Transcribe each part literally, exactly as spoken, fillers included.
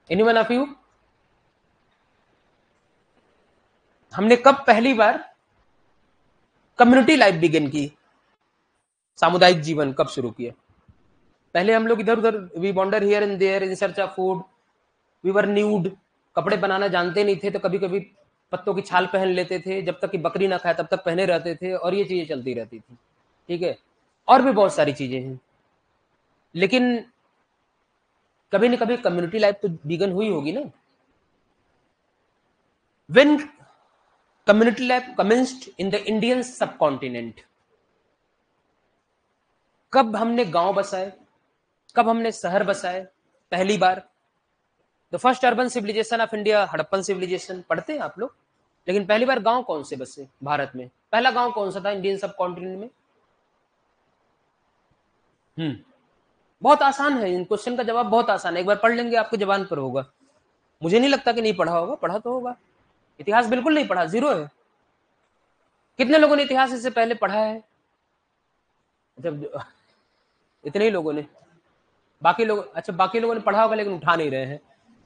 Anyone of you? हमने कब पहली बार कम्युनिटी लाइफ बिगिन की, सामुदायिक जीवन कब शुरू किया? पहले हम लोग इधर उधर, we wander here and there in search of food, we were nude, कपड़े बनाना जानते नहीं थे तो कभी कभी पत्तों की छाल पहन लेते थे, जब तक कि बकरी ना खाए तब तक पहने रहते थे, और ये चीजें चलती रहती थी। ठीक है, और भी बहुत सारी चीजें हैं, लेकिन कभी न कभी कम्युनिटी लाइफ तो बिगन हुई होगी ना। When community life commenced in the Indian subcontinent, कब हमने गांव बसाए, कब हमने शहर बसाए पहली बार? The first urban civilisation of India, Harappan civilisation, पढ़ते हैं आप लोग। लेकिन पहली बार गांव कौन से बसे भारत में? पहला गांव कौन सा था इंडियन सब कॉन्टिनेंट में? हम्म बहुत आसान है, इन क्वेश्चन का जवाब बहुत आसान है, एक बार पढ़ लेंगे आपके जबान पर होगा। मुझे नहीं लगता कि नहीं पढ़ा होगा, पढ़ा तो होगा। इतिहास बिल्कुल नहीं पढ़ा, जीरो है। कितने लोगों ने इतिहास इससे पहले पढ़ा है? जब इतने ही लोगों ने, बाकी लोग, अच्छा बाकी लोगों ने पढ़ा होगा लेकिन उठा नहीं रहे हैं।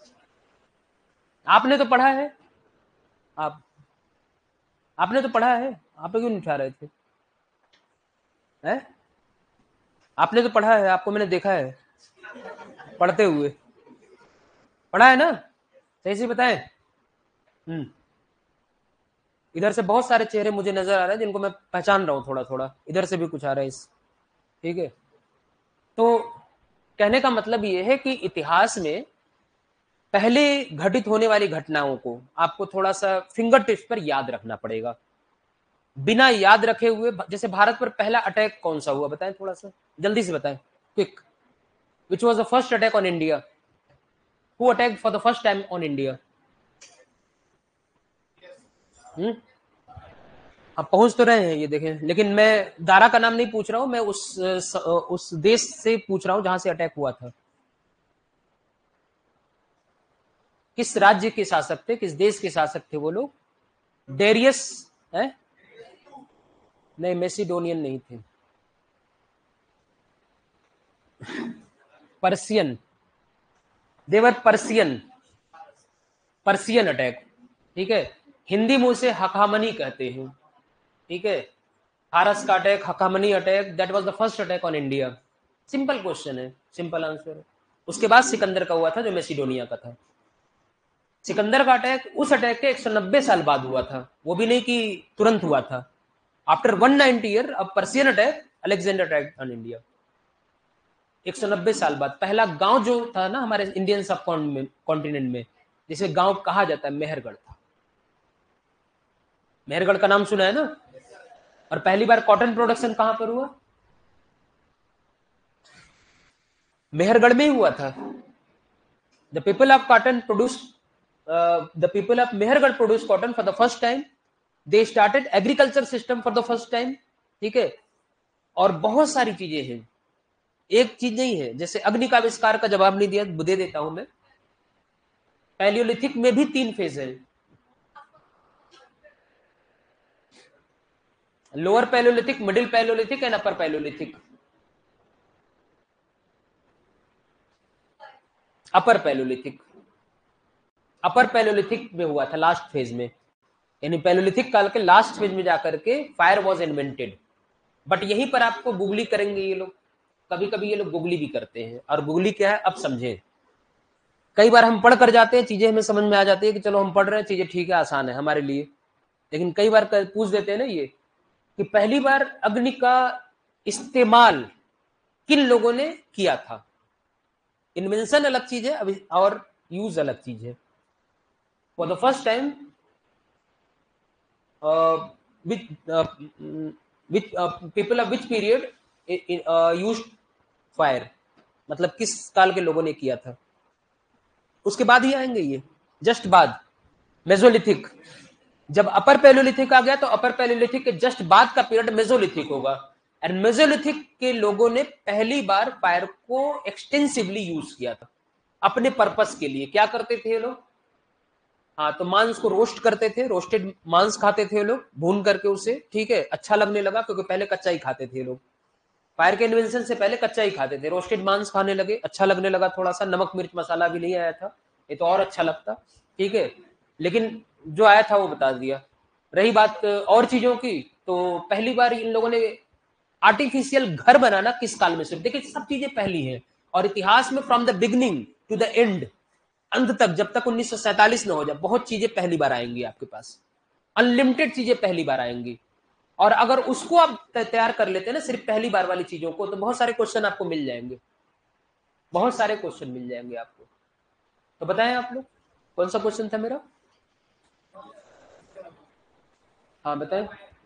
आपने तो पढ़ा है, आप आपने तो पढ़ा है, आप क्यों नहीं उठा रहे थे? हैं? आपने तो पढ़ा है, आपको मैंने देखा है पढ़ते हुए, पढ़ा है ना? सही से बताएं। हम्म इधर से बहुत सारे चेहरे मुझे नजर आ रहे हैं जिनको मैं पहचान रहा हूँ थोड़ा थोड़ा, इधर से भी कुछ आ रहा है इस, ठीक है। तो कहने का मतलब ये है कि इतिहास में पहले घटित होने वाली घटनाओं को आपको थोड़ा सा फिंगर टिप्स पर याद रखना पड़ेगा। बिना याद रखे हुए, जैसे भारत पर पहला अटैक कौन सा हुआ बताएं, थोड़ा सा जल्दी से बताएं, quick. Which was the first attack on India? Who attacked for the first time on India? Hmm आप पहुंच तो रहे हैं ये देखें, लेकिन मैं दारा का नाम नहीं पूछ रहा हूं, मैं उस उस देश से पूछ रहा हूं जहां से अटैक हुआ था। किस राज्य के शासक थे, किस देश के शासक थे वो लोग? डेरियस है? नहीं, मेसिडोनियन नहीं थे, Persian, they were Persian, Persian attack. ठीक है, हिंदी में उसे हकामनी कहते हैं। ठीक है, फारस का अटैक, हकामनी attack, that was the first attack on India. Simple question है, सिंपल आंसर है। उसके बाद सिकंदर का हुआ था जो मेसिडोनिया का था। सिकंदर का अटैक उस अटैक के एक सौ नब्बे साल बाद हुआ था, वो भी नहीं कि तुरंत हुआ था। After one ninety year of Persian attack, Alexander attack on India. एक सौ नब्बे साल बाद पहला गांव जो था ना हमारे इंडियन सब कॉन्टिनेंट में, जिसे गांव कहा जाता है, मेहरगढ़ था। मेहरगढ़ का नाम सुना है ना? और पहली बार कॉटन प्रोडक्शन कहां पर हुआ? मेहरगढ़ में ही हुआ था। The people of cotton produce the people of Mehrgarh produce cotton for the first time. They started agriculture system for the first time. ठीक है, और बहुत सारी चीजें हैं, एक चीज नहीं है। जैसे अग्नि का आविष्कार का जवाब नहीं दिया, दे देता हूं मैं। पैलियोलिथिक में भी तीन फेज है, lower palaeolithic, middle palaeolithic and upper palaeolithic. Upper palaeolithic, upper palaeolithic में हुआ था लास्ट फेज में, यानी पैलियोलिथिक काल के लास्ट फेज में जाकर के फायर वॉज इन्वेंटेड। बट यहीं पर आपको गुगली करेंगे ये लोग, कभी कभी ये लोग गुगली भी करते हैं। और गुगली क्या है अब समझे। कई बार हम पढ़ कर जाते हैं, चीजें हमें समझ में आ जाती है कि चलो हम पढ़ रहे हैं, चीजें ठीक है, आसान है हमारे लिए। लेकिन कई बार पूछ देते हैं ना ये कि पहली बार अग्नि का इस्तेमाल किन लोगों ने किया था। इन्वेंशन अलग चीज है और यूज अलग चीज है। For the first time which which people of which period use fire, मतलब किस काल के लोगों ने किया था। उसके बाद ही आएंगे ये, जस्ट बाद मेसोलिथिक। जब अपर पैलियोलिथिक आ गया तो अपर पैलियोलिथिक के जस्ट बाद का पीरियड मेसोलिथिक होगा। एंड मेसोलिथिक के लोगों ने पहली बार फायर को एक्सटेंसिवली यूज किया था अपने पर्पस के लिए। क्या करते थे लोग? हाँ, तो मांस को रोस्ट करते थे, रोस्टेड मांस खाते थे लोग भून करके उसे। ठीक है, अच्छा लगने लगा क्योंकि पहले कच्चा ही खाते थे लोग। फायर के इन्वेंशन से पहले कच्चा ही खाते थे, रोस्टेड मांस खाने लगे, अच्छा लगने लगा, थोड़ा सा नमक मिर्च मसाला भी नहीं आया था, ये तो और अच्छा लगता, ठीक है, लेकिन जो आया था वो बता दिया। रही बात और चीजों की, तो पहली बार इन लोगों ने आर्टिफिशियल घर बनाना किस काल में शुरू, देखिए सब चीजें पहली हैं, और इतिहास में from the beginning to the end, अंत तक, जब तक उन्नीस सौ सैंतालीस न हो जाए, बहुत चीजें पहली बार आएंगी आपके पास, अनलिमिटेड चीजें पहली बार आएंगी। और अगर उसको आप तैयार कर लेते हैं ना सिर्फ पहली बार वाली चीजों को, तो बहुत सारे क्वेश्चन आपको मिल जाएंगे, बहुत सारे क्वेश्चन मिल जाएंगे आपको। तो बताएं आप लोग, कौन सा क्वेश्चन था मेरा? हाँ बताएं,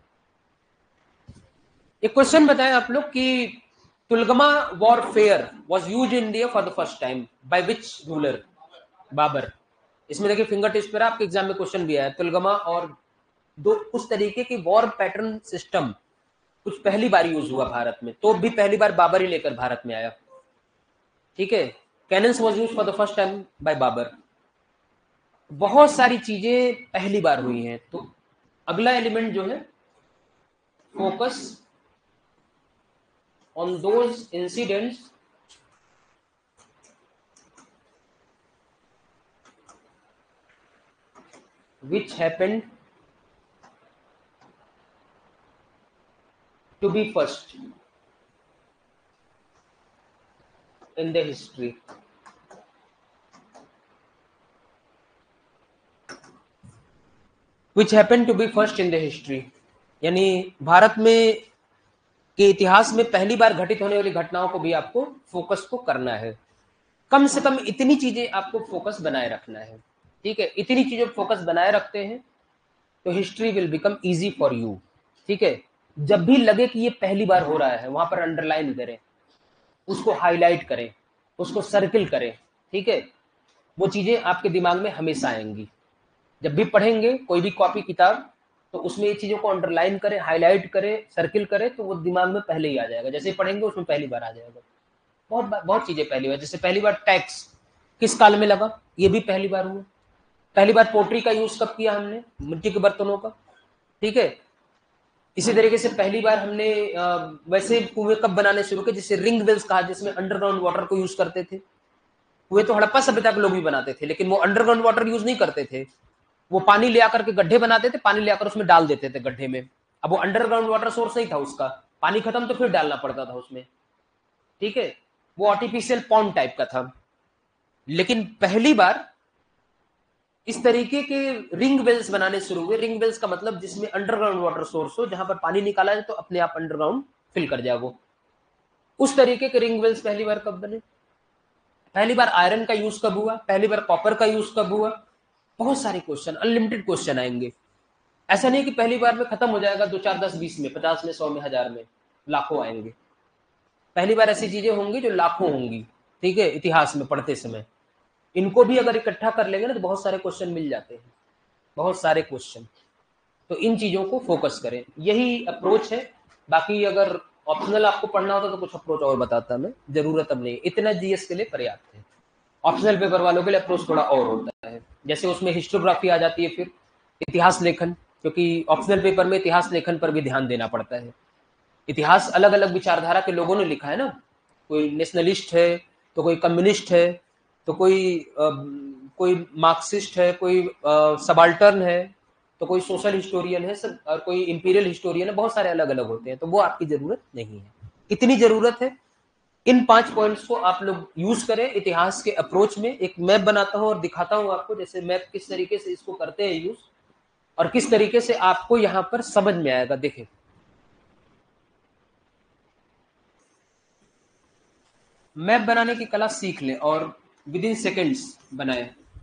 एक क्वेश्चन बताएं आप लोग कि तुलगमा warfare was used in India for the first time by which ruler? Babur. इसमें देखिए फिंगर टिप्स पर आपके एग्जाम में क्वेश्चन भी आया, तुलगमा और दो उस तरीके की वॉर पैटर्न सिस्टम कुछ पहली बार यूज हुआ भारत में, तो भी पहली बार बाबर ही लेकर भारत में आया, ठीक है। Cannons was used for the first time by Babur. बहुत सारी चीजें पहली बार हुई हैं। तो अगला एलिमेंट जो है, focus on those incidents which happened to be first in the history. Which happened to be first in the history, यानी भारत में के इतिहास में पहली बार घटित होने वाली घटनाओं को भी आपको फोकस को करना है। कम से कम इतनी चीजें आपको फोकस बनाए रखना है, ठीक है। इतनी चीजें फोकस बनाए रखते हैं तो history will become easy for you, ठीक है। जब भी लगे कि ये पहली बार हो रहा है, वहां पर अंडरलाइन करें, उसको हाईलाइट करें, उसको सर्किल करें, ठीक है। वो चीजें आपके दिमाग में हमेशा आएंगी। जब भी पढ़ेंगे कोई भी कॉपी किताब, तो उसमें ये चीजों को अंडरलाइन करें, हाईलाइट करें, सर्किल करें, तो वो दिमाग में पहले ही आ जाएगा। जैसे ही पढ़ेंगे उसमें पहली बार आ जाएगा। बहुत बहुत चीजें पहली बार, जैसे पहली बार टैक्स किस काल में लगा, ये भी पहली बार हुआ। पहली बार पोट्री का यूज कब किया हमने, मिट्टी के बर्तनों का, ठीक है। इसी तरीके से पहली बार हमने वैसे कुएं कब बनाने शुरू किए, जिसे रिंग वेल्स कहा, जिसमें अंडरग्राउंड वाटर को यूज करते थे। कुएं तो हड़प्पा सभ्यता के लोग भी बनाते थे, लेकिन वो अंडरग्राउंड वाटर यूज नहीं करते थे। वो पानी ले आकर के गड्ढे बनाते थे, पानी ले आकर उसमें डाल देते थे गड्ढे में। अब वो अंडरग्राउंड वाटर सोर्स नहीं था उसका, पानी खत्म तो फिर डालना पड़ता था उसमें, ठीक है। वो आर्टिफिशियल पॉन्ड टाइप का था। लेकिन पहली बार इस तरीके के रिंग वेल्स बनाने शुरू हुए। रिंग वेल्स का मतलब जिसमें अंडरग्राउंड वाटर सोर्स हो, जहां पर पानी निकाला जाए तो अपने आप अंडरग्राउंड फिल कर जाए वो। उस तरीके के रिंग वेल्स पहली बार कब बने? पहली बार आयरन का यूज कब हुआ? पहली बार कॉपर का यूज कब हुआ? बहुत सारे क्वेश्चन, अनलिमिटेड क्वेश्चन आएंगे। ऐसा नहीं कि पहली बार में खत्म हो जाएगा, दो चार दस बीस में, पचास में, सौ में, हजार में, लाखों आएंगे। पहली बार ऐसी चीजें होंगी जो लाखों होंगी, ठीक है, इतिहास में पढ़ते समय। इनको भी अगर इकट्ठा कर लेंगे ना तो बहुत सारे क्वेश्चन मिल जाते हैं, बहुत सारे क्वेश्चन। तो इन चीजों को फोकस करें, यही अप्रोच है। बाकी अगर ऑप्शनल आपको पढ़ना होता तो कुछ अप्रोच और बताता मैं, जरूरत अब नहीं, इतना जीएस के लिए पर्याप्त है। ऑप्शनल पेपर वालों के लिए अप्रोच थोड़ा और होता है, जैसे उसमें हिस्टोग्राफी आ जाती है, फिर इतिहास लेखन, क्योंकि ऑप्शनल पेपर में इतिहास लेखन पर भी ध्यान देना पड़ता है। इतिहास अलग अलग विचारधारा के लोगों ने लिखा है ना, कोई नेशनलिस्ट है, तो कोई कम्युनिस्ट है, तो कोई आ, कोई मार्क्सिस्ट है, कोई सबाल्टर्न है, तो कोई सोशल हिस्टोरियन है, सब, और कोई इंपीरियल हिस्टोरियन है। बहुत सारे अलग अलग होते हैं, तो वो आपकी जरूरत नहीं है। इतनी जरूरत है इन पांच पॉइंट्स को आप लोग यूज करें इतिहास के अप्रोच में। एक मैप बनाता हूं और दिखाता हूं आपको, जैसे मैप किस तरीके से इसको करते हैं यूज, और किस तरीके से आपको यहां पर समझ में आएगा। देखें, मैप बनाने की कला सीख लें और विद इन सेकेंड्स बनाए।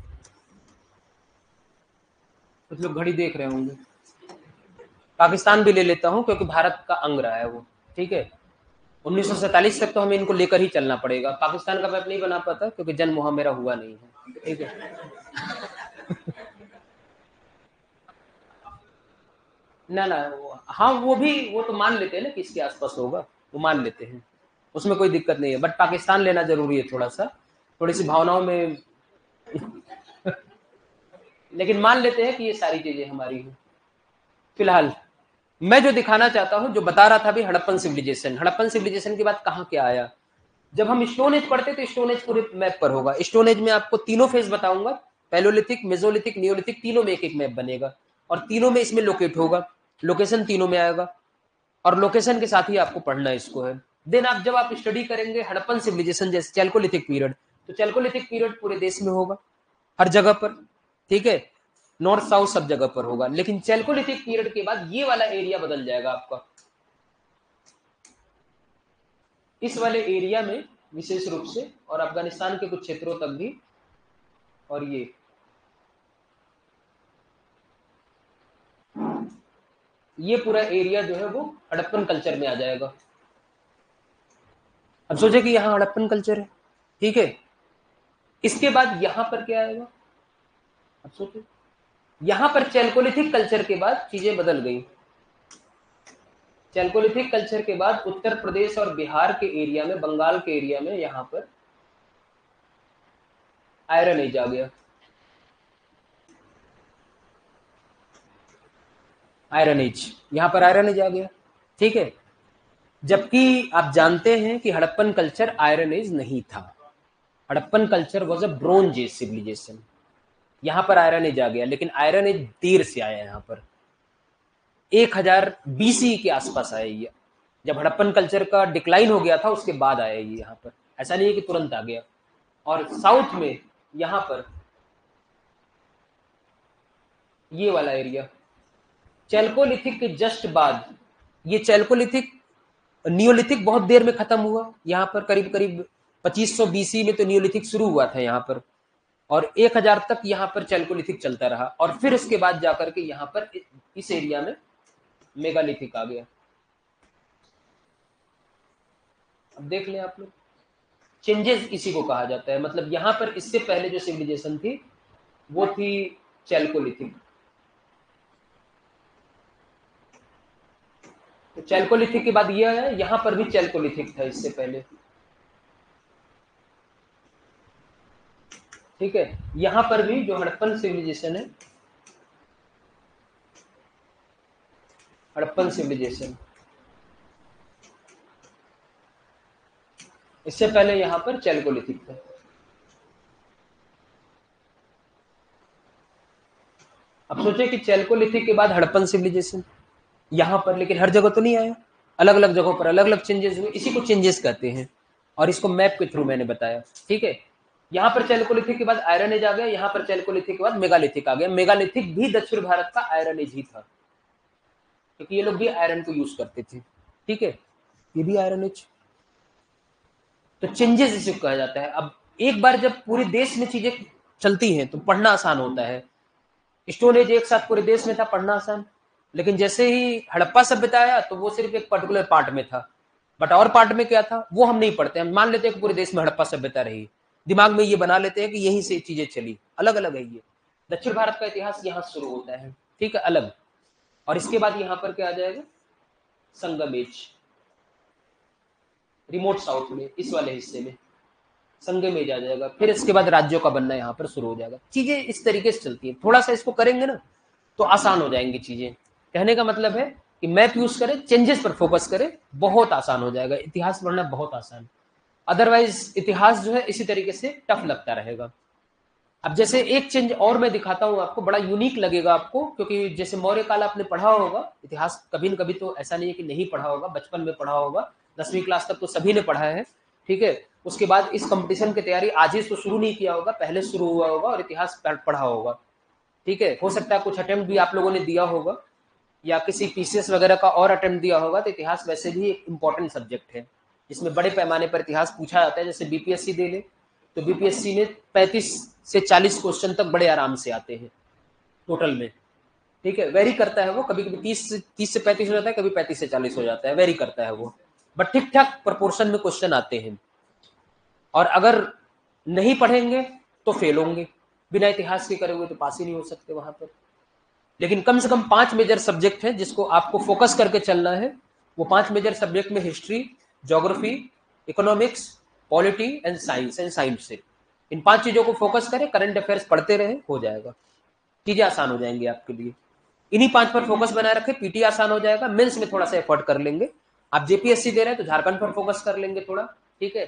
कुछ लोग घड़ी देख रहे होंगे। पाकिस्तान भी ले लेता हूं क्योंकि भारत का अंग रहा है वो, ठीक है। उन्नीस सौ सैंतालीस तक तो हमें इनको लेकर ही चलना पड़ेगा। पाकिस्तान का मैप नहीं बना पाता क्योंकि जन्म वहां मेरा हुआ नहीं है, ठीक है। ना ना, हाँ वो भी, वो तो मान लेते हैं ना कि इसके आसपास होगा, वो मान लेते हैं, उसमें कोई दिक्कत नहीं है। बट पाकिस्तान लेना जरूरी है, थोड़ा सा, थोड़ी सी भावनाओं में। लेकिन मान लेते हैं कि ये सारी चीजें हमारी हैं। फिलहाल मैं जो दिखाना चाहता हूं, जो बता रहा था अभी, हड़प्पन सिविलाइजेशन। हड़प्पन सिविलाइजेशन के बाद कहां क्या आया? जब हम स्टोन एज पढ़ते तो स्टोन एज पूरे मैप पर होगा। स्टोन एज में आपको तीनों फेज बताऊंगा, पैलोलिथिक, मेसोलिथिक, नियोलिथिक, तीनों में एक एक मैप बनेगा और तीनों में इसमें लोकेट होगा, लोकेशन तीनों में आएगा और लोकेशन के साथ ही आपको पढ़ना इसको है। देन आप जब आप स्टडी करेंगे हड़प्पन सिविलाइजेशन जैसे चैल्कोलिथिक पीरियड, तो चैल्कोलिथिक पीरियड पूरे देश में होगा, हर जगह पर, ठीक है, नॉर्थ साउथ सब जगह पर होगा। लेकिन चैल्कोलिथिक पीरियड के बाद ये वाला एरिया बदल जाएगा आपका, इस वाले एरिया में विशेष रूप से, और अफगानिस्तान के कुछ क्षेत्रों तक भी, और ये ये पूरा एरिया जो है वो हड़प्पन कल्चर में आ जाएगा। अब सोचे कि यहाँ हड़प्पन कल्चर है, ठीक है, इसके बाद यहां पर क्या आएगा, अब सोचे यहां पर चैल्कोलिथिक कल्चर के बाद चीजें बदल गई। चैल्कोलिथिक कल्चर के बाद उत्तर प्रदेश और बिहार के एरिया में, बंगाल के एरिया में यहां पर आयरन एज आ गया, आयरन एज, यहां पर आयरन एज आ गया, ठीक है। जबकि आप जानते हैं कि हड़प्पन कल्चर आयरन एज नहीं था, Harappan culture was a bronze age civilisation. यहां पर आयरन एज आ गया, लेकिन आयरन एज देर से आया, यहां पर एक हज़ार बीसी के आसपास आया ये, जब हड़प्पन कल्चर का डिक्लाइन हो गया था उसके बाद आया ये यहाँ पर, ऐसा नहीं है कि तुरंत आ गया। और साउथ में यहाँ पर ये वाला एरिया चैल्कोलिथिक के जस्ट बाद, ये चैल्कोलिथिक, नियोलिथिक बहुत देर में खत्म हुआ यहाँ पर, करीब करीब पच्चीस सौ बीसी में तो नियोलिथिक शुरू हुआ था यहाँ पर, और एक हज़ार तक यहाँ पर चैल्कोलिथिक चलता रहा, और फिर उसके बाद जाकर के यहाँ पर इस एरिया में मेगालिथिक आ गया। अब देख लें आप लोग, चेंजेस इसी को कहा जाता है। मतलब यहां पर इससे पहले जो सिविलाइजेशन थी वो थी चैल्कोलिथिक, तो चैल्कोलिथिक के बाद ये आया, यहां पर भी चैल्कोलिथिक था इससे पहले, ठीक है। यहां पर भी जो हड़प्पन सिविलाइजेशन है, हड़प्पन सिविलाइजेशन, इससे पहले यहां पर चैल्कोलिथिक था। अब सोचे कि चैल्कोलिथिक के बाद हड़प्पन सिविलाइजेशन यहां पर, लेकिन हर जगह तो नहीं आया, अलग अलग जगहों पर अलग अलग चेंजेस हुए, इसी को चेंजेस कहते हैं, और इसको मैप के थ्रू मैंने बताया, ठीक है। यहां पर चैल्कोलिथिक के बाद आयरन एज आ गया, यहां पर चैल्कोलिथिक के बाद मेगालिथिक आ गया। मेगालिथिक भी दक्षिण भारत का आयरन एज ही था, क्योंकि ये लोग भी आयरन को यूज करते थे, ठीक है, ये भी आयरन एज। तो चेंजेस इसे कहा जाता है। अब एक बार जब पूरे देश में चीजें चलती हैं तो पढ़ना आसान होता है। स्टोन एज एक साथ पूरे देश में था, पढ़ना आसान, लेकिन जैसे ही हड़प्पा सभ्यता आया तो वो सिर्फ एक पर्टिकुलर पार्ट में था, बट और पार्ट में क्या था वो हम नहीं पढ़ते। हम मान लेते हैं कि पूरे देश में हड़प्पा सभ्यता रही, दिमाग में ये बना लेते हैं कि यहीं से चीजें चली, अलग अलग है ये। दक्षिण भारत का इतिहास यहाँ शुरू होता है, ठीक है, अलग, और इसके बाद यहाँ पर क्या आ जाएगा, संगम एज, रिमोट साउथ में, इस वाले हिस्से में संगम एज आ जाएगा। फिर इसके बाद राज्यों का बनना यहाँ पर शुरू हो जाएगा। चीजें इस तरीके से चलती है, थोड़ा सा इसको करेंगे ना तो आसान हो जाएंगी चीजें। कहने का मतलब है कि मैप यूज करें, चेंजेस पर फोकस करें, बहुत आसान हो जाएगा, इतिहास पढ़ना बहुत आसान। अदरवाइज इतिहास जो है इसी तरीके से टफ लगता रहेगा। अब जैसे एक चेंज और मैं दिखाता हूं आपको, बड़ा यूनिक लगेगा आपको, क्योंकि जैसे मौर्य काल आपने पढ़ा होगा इतिहास, कभी न कभी, तो ऐसा नहीं है कि नहीं पढ़ा होगा, बचपन में पढ़ा होगा, दसवीं क्लास तक तो सभी ने पढ़ा है, ठीक है। उसके बाद इस कंपटीशन की तैयारी आज ही तो शुरू नहीं किया होगा, पहले शुरू हुआ होगा और इतिहास पढ़ा होगा, ठीक है। हो सकता है कुछ अटेम्प्ट भी आप लोगों ने दिया होगा, या किसी पीसीएस वगैरह का और अटेम्प्ट दिया होगा। तो इतिहास वैसे भी एक इंपॉर्टेंट सब्जेक्ट है, जिसमें बड़े पैमाने पर इतिहास पूछा जाता है। जैसे बीपीएससी दे ले तो बीपीएससी में पैंतीस से चालीस क्वेश्चन तक बड़े आराम से आते हैं टोटल में, ठीक है। वेरी करता है वो, कभी कभी तीस से तीस से पैंतीस हो जाता है, कभी पैंतीस से चालीस हो जाता है, वेरी करता है वो, बट ठीक ठाक प्रोपोर्शन में क्वेश्चन आते हैं। और अगर नहीं पढ़ेंगे तो फेल होंगे, बिना इतिहास के करे हुए तो पास ही नहीं हो सकते वहां पर। लेकिन कम से कम पांच मेजर सब्जेक्ट हैं जिसको आपको फोकस करके चलना है। वो पांच मेजर सब्जेक्ट में history, geography, economics, polity and science and science से, इन पांच चीजों को फोकस करें, करंट अफेयर्स पढ़ते रहे, हो जाएगा, चीजें आसान हो जाएंगी आपके लिए। इन्हीं पांच पर फोकस बनाए रखें, पीटी आसान हो जाएगा। मेंस में थोड़ा सा एफर्ट कर लेंगे। आप जेपीएससी दे रहे हैं तो झारखंड पर फोकस कर लेंगे थोड़ा, ठीक है,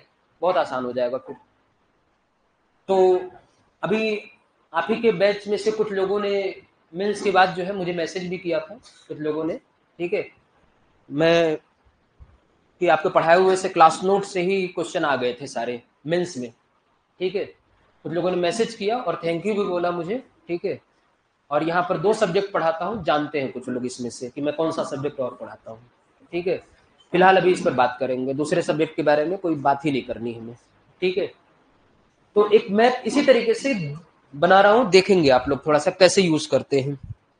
बहुत आसान हो जाएगा फिर। तो अभी आप ही के बैच में से कुछ लोगों ने मेंस के बाद जो है मुझे मैसेज भी किया था कुछ लोगों ने, ठीक है, मैं कि आपके पढ़ाए हुए से क्लास नोट से ही क्वेश्चन आ गए थे सारे मेंस में, ठीक है। कुछ लोगों ने मैसेज किया और थैंक यू भी बोला मुझे, ठीक है। और यहाँ पर दो सब्जेक्ट पढ़ाता हूँ, जानते हैं कुछ लोग इसमें से कि मैं कौन सा सब्जेक्ट और पढ़ाता हूँ, ठीक है। फिलहाल अभी इस पर बात करेंगे, दूसरे सब्जेक्ट के बारे में कोई बात ही नहीं करनी हमें, ठीक है। तो एक मैप इसी तरीके से बना रहा हूँ, देखेंगे आप लोग थोड़ा सा कैसे यूज करते हैं।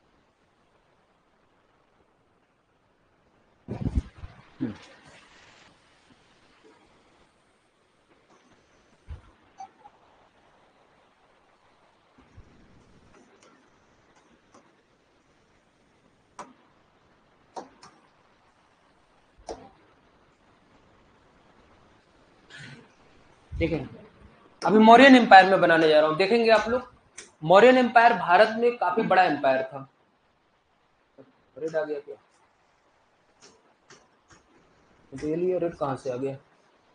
ठीक है, अभी मौर्यन एम्पायर में बनाने जा रहा हूँ, देखेंगे आप लोग। मौर्यन एम्पायर भारत में काफी बड़ा एम्पायर था। रेड आ गया क्या? डेली और रेड कहाँ से आ गया?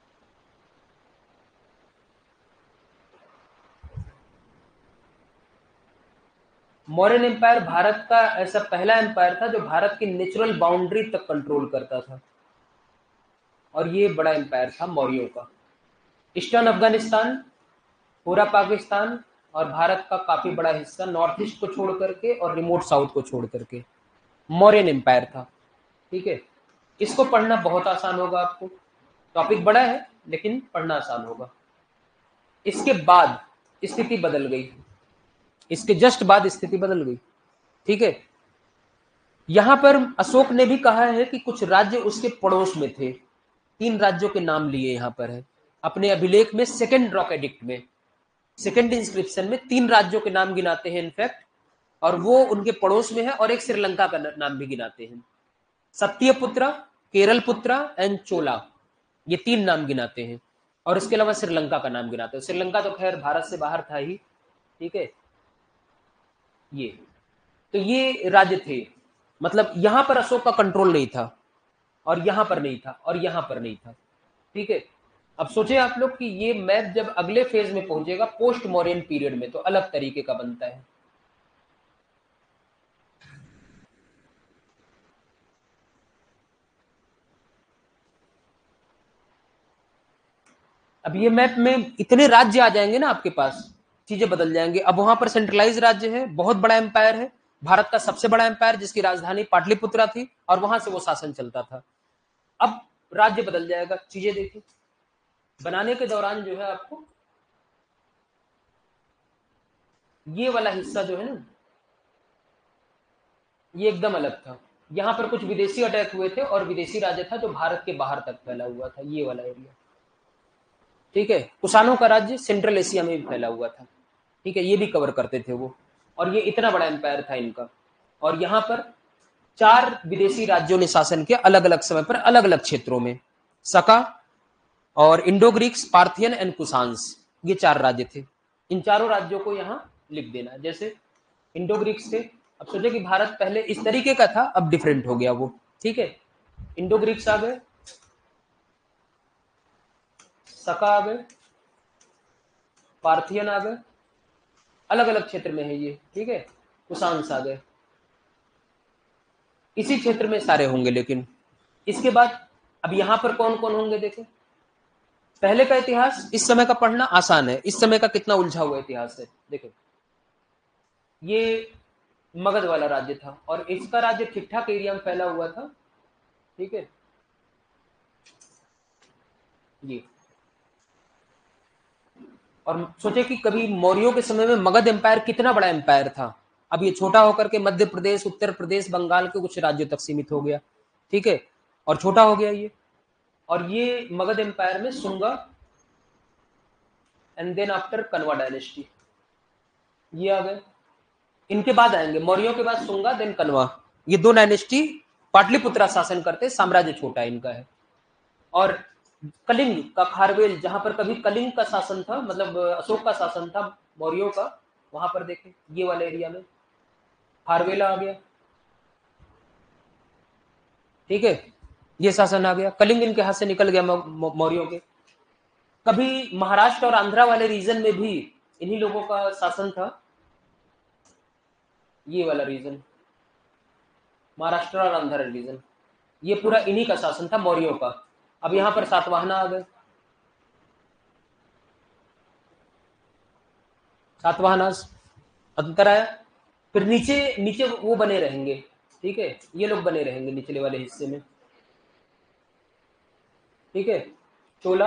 मौर्यन एम्पायर भारत का ऐसा पहला एम्पायर था जो भारत की नेचुरल बाउंड्री तक कंट्रोल करता था, और ये बड़ा एम्पायर था मौर्यों का। ईस्टर्न अफगानिस्तान, पूरा पाकिस्तान और भारत का काफी बड़ा हिस्सा नॉर्थ ईस्ट को छोड़ करके और रिमोट साउथ को छोड़ करके मौर्यन एम्पायर था, ठीक है। इसको पढ़ना बहुत आसान होगा आपको, टॉपिक बड़ा है लेकिन पढ़ना आसान होगा। इसके बाद स्थिति बदल गई, इसके जस्ट बाद स्थिति बदल गई, ठीक है। यहां पर अशोक ने भी कहा है कि कुछ राज्य उसके पड़ोस में थे, तीन राज्यों के नाम लिए यहां पर है अपने अभिलेख में, सेकेंड रॉक एडिक्ट में, सेकेंड इंस्क्रिप्शन में तीन राज्यों के नाम गिनाते हैं इनफैक्ट, और वो उनके पड़ोस में है, और एक श्रीलंका का नाम भी गिनाते हैं, सत्यपुत्रा, केरल पुत्रा एंड चोला, ये तीन नाम गिनाते हैं। और इसके अलावा श्रीलंका का नाम गिनाते हैं। श्रीलंका तो खैर भारत से बाहर था ही, ठीक है। ये तो ये राज्य थे, मतलब यहां पर अशोक का कंट्रोल नहीं था, और यहां पर नहीं था, और यहां पर नहीं था, ठीक है। अब सोचे आप लोग कि ये मैप जब अगले फेज में पहुंचेगा पोस्ट मौर्यन पीरियड में, तो अलग तरीके का बनता है। अब ये मैप में इतने राज्य आ जाएंगे ना आपके पास, चीजें बदल जाएंगे। अब वहां पर सेंट्रलाइज राज्य है, बहुत बड़ा एम्पायर है, भारत का सबसे बड़ा एम्पायर जिसकी राजधानी पाटलिपुत्रा थी, और वहां से वो शासन चलता था। अब राज्य बदल जाएगा, चीजें देखिए। बनाने के दौरान जो है आपको ये वाला हिस्सा जो है ना, ये एकदम अलग था। यहाँ पर कुछ विदेशी अटैक हुए थे, और विदेशी राज्य था जो भारत के बाहर तक फैला हुआ था, ये वाला एरिया, ठीक है। कुषाणों का राज्य सेंट्रल एशिया में भी फैला हुआ था, ठीक है, ये भी कवर करते थे वो। और ये इतना बड़ा एम्पायर था इनका। और यहाँ पर चार विदेशी राज्यों ने शासन किया अलग अलग समय पर, अलग अलग क्षेत्रों में। सका और Indo Greeks, Parthian and Kushans, ये चार राज्य थे। इन चारों राज्यों को यहाँ लिख देना। जैसे इंडो ग्रीक्स थे, अब सोचे कि भारत पहले इस तरीके का था, अब डिफरेंट हो गया वो, ठीक है। इंडो ग्रीक्स आ गए, सका आ गए, पार्थियन आ गए, अलग अलग क्षेत्र में है ये, ठीक है। कुशांस आ गए, इसी क्षेत्र में सारे होंगे। लेकिन इसके बाद अब यहां पर कौन कौन होंगे देखें। पहले का इतिहास इस समय का पढ़ना आसान है, इस समय का कितना उलझा हुआ इतिहास है देखो। ये मगध वाला राज्य था, और इसका राज्य ठीक ठाक एरिया में फैला हुआ था, ठीक है। ये और सोचे कि कभी मौर्यों के समय में मगध एम्पायर कितना बड़ा एम्पायर था। अब ये छोटा होकर के मध्य प्रदेश, उत्तर प्रदेश, बंगाल के कुछ राज्यों तक सीमित हो गया, ठीक है, और छोटा हो गया ये। और ये मगध एम्पायर में Sunga and then after Kanva dynasty, ये आ गए। इनके बाद आएंगे मौर्यों के बाद सुंगा देन कनवा, ये दो डायनेस्टी पाटलिपुत्रा शासन करते, साम्राज्य छोटा इनका है। और कलिंग का खारवेल, जहां पर कभी कलिंग का शासन था, मतलब अशोक का शासन था मौर्यों का, वहां पर देखें ये वाले एरिया में खारवेला आ गया, ठीक है। ये शासन आ गया, कलिंग इनके हाथ से निकल गया मौर्यों के। कभी महाराष्ट्र और आंध्रा वाले रीजन में भी इन्हीं लोगों का शासन था। ये वाला रीजन, महाराष्ट्र और आंध्र रीजन, ये पूरा इन्हीं का शासन था, मौर्यों का। अब यहाँ पर सातवाहन आ गए, सातवाहन अंतर आया। फिर नीचे नीचे वो बने रहेंगे, ठीक है, ये लोग बने रहेंगे निचले वाले हिस्से में, ठीक है। चोला,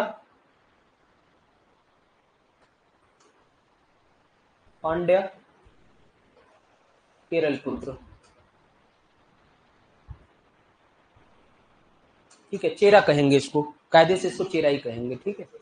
पांड्या, केरल पुत्र, ठीक है, चेरा कहेंगे इसको, कायदे से इसको चेरा ही कहेंगे, ठीक है।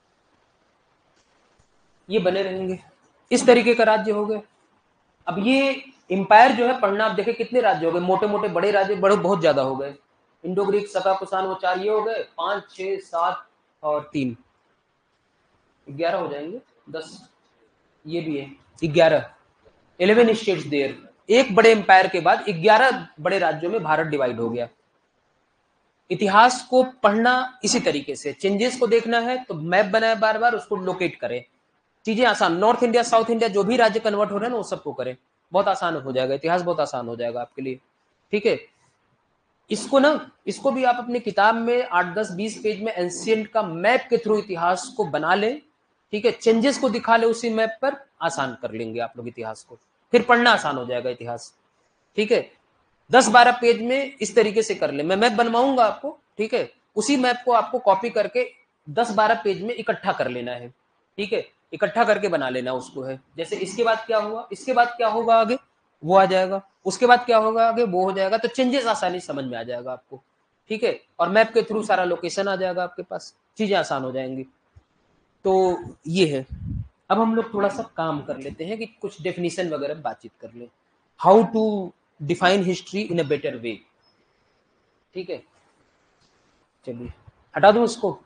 ये बने रहेंगे, इस तरीके का राज्य हो गए। अब ये एम्पायर जो है पढ़ना, आप देखें कितने राज्य हो गए, मोटे मोटे बड़े राज्य, बड़े बहुत ज्यादा हो गए। इंडो ग्रीक, सका, कुषाण, वो चार ये हो गए, पांच, छह, सात और तीन, ग्यारह हो जाएंगे, दस ये भी है, ग्यारह, इलेवन स्टेट्स देयर। एक बड़े एम्पायर के बाद ग्यारह बड़े राज्यों में भारत डिवाइड हो गया। इतिहास को पढ़ना इसी तरीके से, चेंजेस को देखना है तो मैप बनाए बार बार, उसको लोकेट करें, चीजें आसान, नॉर्थ इंडिया साउथ इंडिया जो भी राज्य कन्वर्ट हो रहे हैं ना वो सबको करें, बहुत आसान हो जाएगा, इतिहास बहुत आसान हो जाएगा आपके लिए, ठीक है। इसको ना, इसको भी आप अपनी किताब में आठ दस बीस पेज में एंशिएंट का मैप के थ्रू इतिहास को बना ले, ठीक है, चेंजेस को दिखा ले उसी मैप पर, आसान कर लेंगे आप लोग इतिहास को, फिर पढ़ना आसान हो जाएगा इतिहास, ठीक है। दस बारह पेज में इस तरीके से कर ले, मैं मैप बनवाऊंगा आपको, ठीक है, उसी मैप को आपको कॉपी करके दस बारह पेज में इकट्ठा कर लेना है, ठीक है, इकट्ठा करके बना लेना उसको है। जैसे इसके बाद क्या हुआ, इसके बाद क्या होगा आगे, वो आ जाएगा, उसके बाद क्या होगा आगे, वो हो जाएगा, तो चेंजेस आसानी समझ में आ जाएगा आपको, ठीक है। और मैप के थ्रू सारा लोकेशन आ जाएगा आपके पास, चीजें आसान हो जाएंगी। तो ये है। अब हम लोग थोड़ा सा काम कर लेते हैं कि कुछ डेफिनेशन वगैरह बातचीत कर ले, how to define history in a better way, ठीक है। चलिए हटा दूं इसको।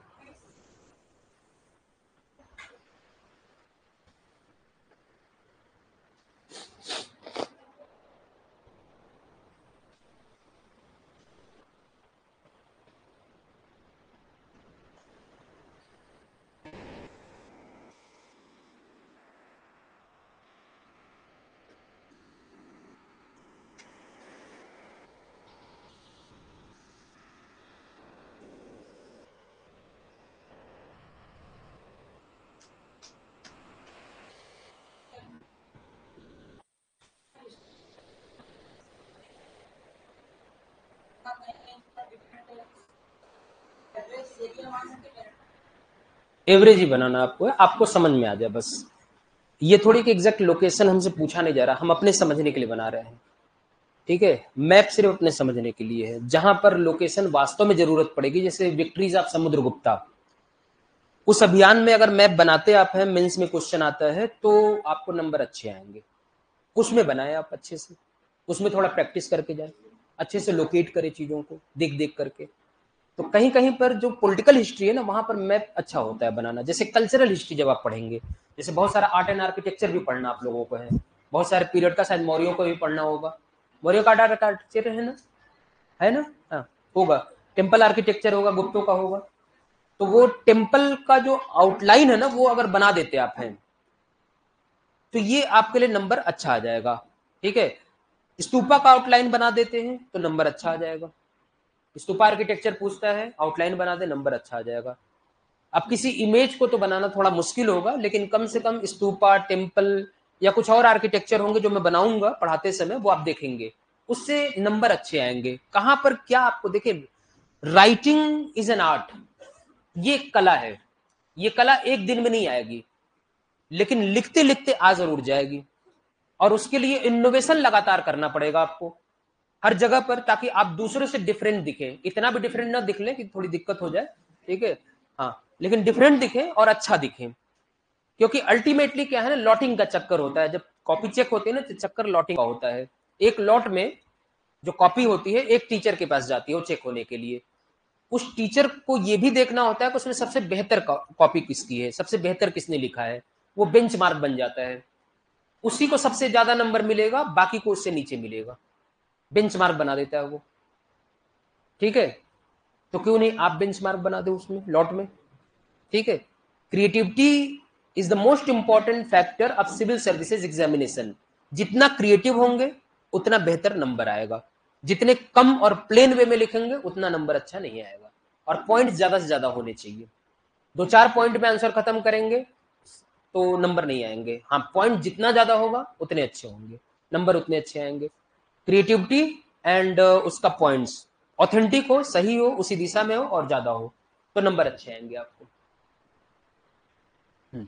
एवरेज ही बनाना आपको है, आपको समझ में आ जाए बस। ये थोड़ी कि एग्जैक्ट लोकेशन हमसे पूछा नहीं जा रहा, हम अपने समझने के लिए बना रहे हैं, ठीक है। मैप सिर्फ अपने समझने के लिए है, जहां पर लोकेशन वास्तव में जरूरत पड़ेगी, जैसे विक्ट्रीज ऑफ समुद्रगुप्ता, उस अभियान में अगर मैप बनाते आप हैं, मेंस में क्वेश्चन आता है तो आपको नंबर अच्छे आएंगे। उसमें बनाए आप अच्छे से, उसमें थोड़ा प्रैक्टिस करके जाए, अच्छे से लोकेट करें चीजों को देख देख करके। तो कहीं कहीं पर जो पॉलिटिकल हिस्ट्री है ना, वहां पर मैप अच्छा होता है बनाना। जैसे कल्चरल हिस्ट्री जब आप पढ़ेंगे, जैसे बहुत सारा आर्ट एंड आर्किटेक्चर भी पढ़ना आप लोगों को है, बहुत सारे पीरियड का, शायद मौर्यों को भी पढ़ना होगा, मौर्यों का आर्ट आर्किटेक्चर है ना, है ना, हाँ होगा, टेम्पल आर्किटेक्चर होगा, गुप्तों का होगा। तो वो टेम्पल का जो आउटलाइन है ना, वो अगर बना देते आप हैं तो ये आपके लिए नंबर अच्छा आ जाएगा, ठीक है। स्तूपा का आउटलाइन बना देते हैं तो नंबर अच्छा आ जाएगा, स्तूपा आर्किटेक्चर पूछता है, आउटलाइन बना दे, नंबर अच्छा आ जाएगा। अब किसी इमेज को तो बनाना थोड़ा मुश्किल होगा, लेकिन कम से कम स्तूपा, टेम्पल या कुछ और आर्किटेक्चर होंगे जो मैं बनाऊंगा पढ़ाते समय, वो आप देखेंगे, उससे नंबर अच्छे आएंगे। कहां पर क्या आपको देखे, राइटिंग इज एन आर्ट, ये कला है, ये कला एक दिन में नहीं आएगी, लेकिन लिखते लिखते आ जरूर जाएगी। और उसके लिए इनोवेशन लगातार करना पड़ेगा आपको हर जगह पर, ताकि आप दूसरों से डिफरेंट दिखे, इतना भी डिफरेंट ना दिख ले कि थोड़ी दिक्कत हो जाए, ठीक है, हाँ, लेकिन डिफरेंट दिखे और अच्छा दिखे। क्योंकि अल्टीमेटली क्या है ना, लॉटिंग का चक्कर होता है, जब कॉपी चेक होती है ना तो चक्कर लॉटिंग का होता है। एक लॉट में जो कॉपी होती है एक टीचर के पास जाती है वो चेक होने के लिए, उस टीचर को ये भी देखना होता है कि उसमें सबसे बेहतर कॉपी किसकी है, सबसे बेहतर किसने लिखा है, वो बेंच मार्क बन जाता है, उसी को सबसे ज्यादा नंबर मिलेगा, बाकी को उससे नीचे मिलेगा, बेंच मार्क बना देता है वो, ठीक है। तो क्यों नहीं आप बेंच मार्क बना दो उसमें, लॉट में, ठीक है। Creativity is the most important factor of civil services examination. जितना क्रिएटिव होंगे उतना बेहतर नंबर आएगा, जितने कम और प्लेन वे में लिखेंगे उतना नंबर अच्छा नहीं आएगा, और पॉइंट ज्यादा से ज्यादा होने चाहिए। दो चार पॉइंट में आंसर खत्म करेंगे तो नंबर नहीं आएंगे। हाँ, पॉइंट जितना ज्यादा होगा उतने अच्छे होंगे, नंबर उतने अच्छे आएंगे। क्रिएटिविटी एंड uh, उसका पॉइंट्स ऑथेंटिक हो, सही हो, उसी दिशा में हो और ज्यादा हो, तो नंबर अच्छे आएंगे आपको। हम्म।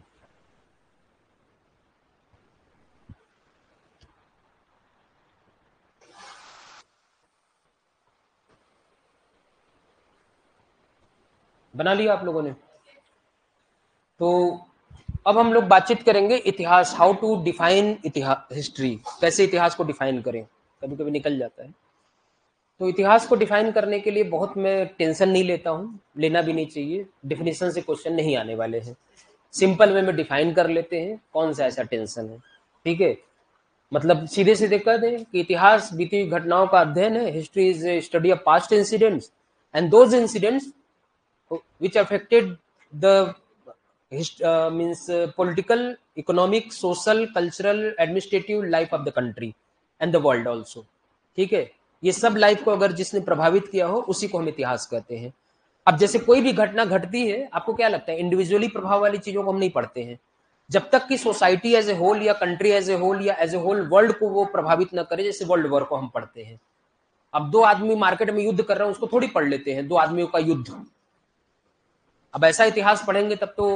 बना लिया आप लोगों ने? तो अब हम लोग बातचीत करेंगे इतिहास, हाउ टू डिफाइन इतिहास, हिस्ट्री, कैसे इतिहास को डिफाइन करें। कभी कभी निकल जाता है। तो इतिहास को डिफाइन करने के लिए बहुत मैं टेंशन नहीं लेता हूँ, लेना भी नहीं चाहिए। डिफिनेशन से क्वेश्चन नहीं आने वाले हैं, सिंपल वे में डिफाइन कर लेते हैं, कौन सा ऐसा टेंशन है। ठीक है, मतलब सीधे सीधे कह दें कि इतिहास बीती हुई घटनाओं का अध्ययन है। History is study of past incidents and those incidents which affected the uh, means uh, political, economic, social, cultural, administrative life of the country and the world also। ठीक है, ये सब लाइफ को अगर जिसने प्रभावित किया हो उसी को हम इतिहास कहते हैं। अब जैसे कोई भी घटना घटती है, आपको क्या लगता है, इंडिविजुअली प्रभाव वाली चीजों को हम नहीं पढ़ते हैं जब तक कि सोसाइटी एज ए होल या कंट्री एज ए होल या एज ए होल वर्ल्ड को वो प्रभावित न करे। जैसे वर्ल्ड वॉर को हम पढ़ते हैं, अब दो आदमी मार्केट में युद्ध कर रहे हैं, उसको थोड़ी पढ़ लेते हैं, दो आदमियों का युद्ध। अब ऐसा इतिहास पढ़ेंगे तब तो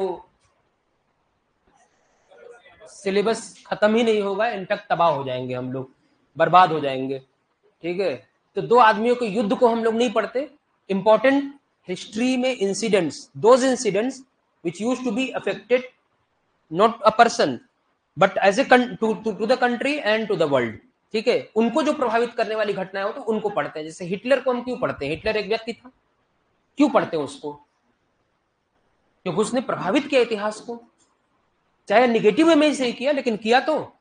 सिलेबस खत्म ही नहीं होगा, इनफैक्ट तबाह हो जाएंगे हम लोग, बर्बाद हो जाएंगे। ठीक है, तो दो आदमियों के युद्ध को हम लोग नहीं पढ़ते। इंपॉर्टेंट हिस्ट्री में incidents, those incidents which used to be affected not a person but as a to the country and to the world. ठीक है, उनको जो प्रभावित करने वाली घटनाएं हो तो उनको पढ़ते हैं। जैसे हिटलर को हम क्यों पढ़ते हैं? हिटलर एक व्यक्ति था, क्यों पढ़ते हैं उसको? क्योंकि उसने प्रभावित किया इतिहास को, चाहे निगेटिव वे में से किया, लेकिन किया तो